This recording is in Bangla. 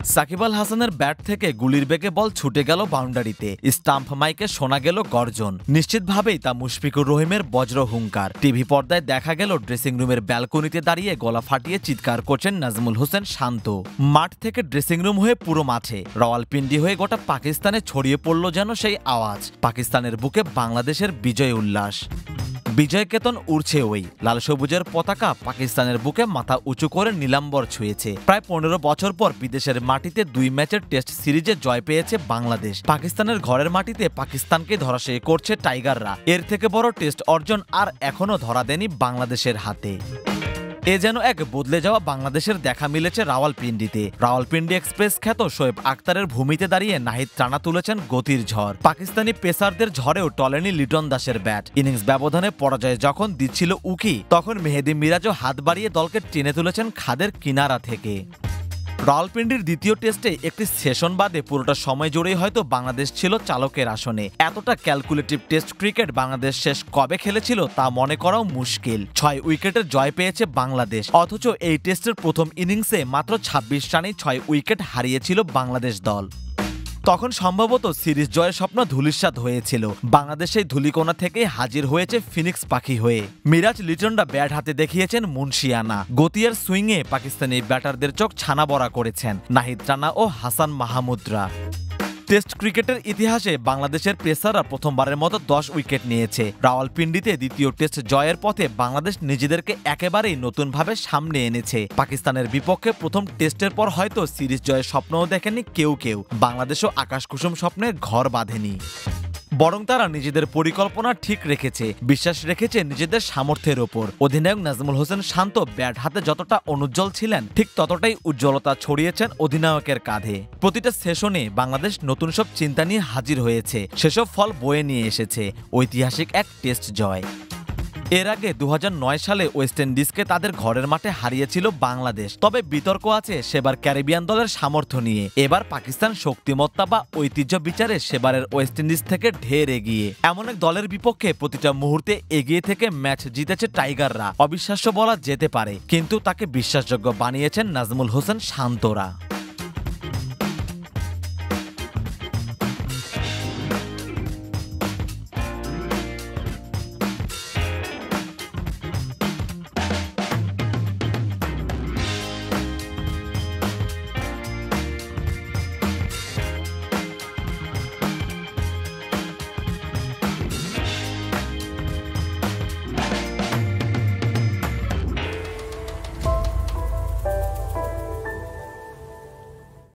সাকিব আল হাসানের ব্যাট থেকে গুলির বেগে বল ছুটে গেল বাউন্ডারিতে। স্টাম্প মাইকে শোনা গেল গর্জন। নিশ্চিতভাবেই তা মুশফিকুর রহিমের বজ্র হুঙ্কার। টিভি পর্দায় দেখা গেল ড্রেসিং রুমের ব্যালকনিতে দাঁড়িয়ে গলা ফাটিয়ে চিৎকার করছেন নাজমুল হোসেন শান্ত। মাঠ থেকে ড্রেসিং রুম হয়ে পুরো মাঠে, রাওয়ালপিন্ডি হয়ে গোটা পাকিস্তানে ছড়িয়ে পড়ল যেন সেই আওয়াজ। পাকিস্তানের বুকে বাংলাদেশের বিজয় উল্লাস। বিজয় কেতন উড়ছে ওই লাল সবুজের পতাকা পাকিস্তানের বুকে মাথা উঁচু করে নীলাম্বর ছুঁয়েছে। প্রায় 15 বছর পর বিদেশের মাটিতে 2 ম্যাচের টেস্ট সিরিজে জয় পেয়েছে বাংলাদেশ। পাকিস্তানের ঘরের মাটিতে পাকিস্তানকে ধরাশায়ী করছে টাইগাররা। এর থেকে বড় টেস্ট অর্জন আর এখনো ধরা দেয়নি বাংলাদেশের হাতে। এ যেন এক বদলে যাওয়া বাংলাদেশের দেখা মিলেছে রাওয়ালপিন্ডিতে। রাওয়ালপিন্ডি এক্সপ্রেস খ্যাত শোয়েব আক্তারের ভূমিতে দাঁড়িয়ে নাহিদ রানা তুলেছেন গতির ঝড়। পাকিস্তানি পেসারদের ঝড়েও টলেনি লিটন দাসের ব্যাট। ইনিংস ব্যবধানে পরাজয় যখন দিচ্ছিল উকি, তখন মেহেদী মিরাজও হাত বাড়িয়ে দলকে টেনে তুলেছেন খাদের কিনারা থেকে। রাওয়ালপিন্ডির দ্বিতীয় টেস্টে একটি সেশন বাদে পুরোটা সময় জুড়েই হয়তো বাংলাদেশ ছিল চালকের আসনে। এতটা ক্যালকুলেটিভ টেস্ট ক্রিকেট বাংলাদেশ শেষ কবে খেলেছিল তা মনে করাও মুশকিল। 6 উইকেটের জয় পেয়েছে বাংলাদেশ, অথচ এই টেস্টের প্রথম ইনিংসে মাত্র 26 রানেই 6 উইকেট হারিয়েছিল বাংলাদেশ দল। তখন সম্ভবত সিরিজ জয়ের স্বপ্ন ধূলিসাৎ হয়েছিল। বাংলাদেশ এই ধূলিকোণা থেকে হাজির হয়েছে ফিনিক্স পাখি হয়ে। মিরাজ লিটনরা ব্যাট হাতে দেখিয়েছেন মুন্সিয়ানা। গতি আর সুইংয়ে পাকিস্তানি ব্যাটারদের চোখ ছানা বড়া করেছেন নাহিদ রানা ও হাসান মাহমুদরা। টেস্ট ক্রিকেটের ইতিহাসে বাংলাদেশের পেসাররা প্রথমবারের মতো 10 উইকেট নিয়েছে। রাওয়ালপিন্ডিতে দ্বিতীয় টেস্ট জয়ের পথে বাংলাদেশ নিজেদেরকে একেবারেই নতুনভাবে সামনে এনেছে। পাকিস্তানের বিপক্ষে প্রথম টেস্টের পর হয়তো সিরিজ জয়ের স্বপ্নও দেখেনি কেউ। বাংলাদেশও আকাশকুসুম স্বপ্নের ঘর বাঁধেনি, বরং তারা নিজেদের পরিকল্পনা ঠিক রেখেছে, বিশ্বাস রেখেছে নিজেদের সামর্থ্যের ওপর। অধিনায়ক নাজমুল হোসেন শান্ত ব্যাট হাতে যতটা অনুজ্জ্বল ছিলেন, ঠিক ততটাই উজ্জ্বলতা ছড়িয়েছেন অধিনায়কের কাঁধে। প্রতিটা সেশনে বাংলাদেশ নতুন সব চিন্তা নিয়ে হাজির হয়েছে, সেসব ফল বয়ে নিয়ে এসেছে ঐতিহাসিক এক টেস্ট জয়। এর আগে 2009 সালে ওয়েস্ট ইন্ডিজকে তাদের ঘরের মাঠে হারিয়েছিল বাংলাদেশ। তবে বিতর্ক আছে সেবার ক্যারিবিয়ান দলের সামর্থ্য নিয়ে। এবার পাকিস্তান শক্তিমত্তা বা ঐতিহ্য বিচারে সেবারের ওয়েস্ট ইন্ডিজ থেকে ঢের এগিয়ে। এমন এক দলের বিপক্ষে প্রতিটা মুহূর্তে এগিয়ে থেকে ম্যাচ জিতেছে টাইগাররা। অবিশ্বাস্য বলা যেতে পারে, কিন্তু তাকে বিশ্বাসযোগ্য বানিয়েছেন নাজমুল হোসেন শান্তরা।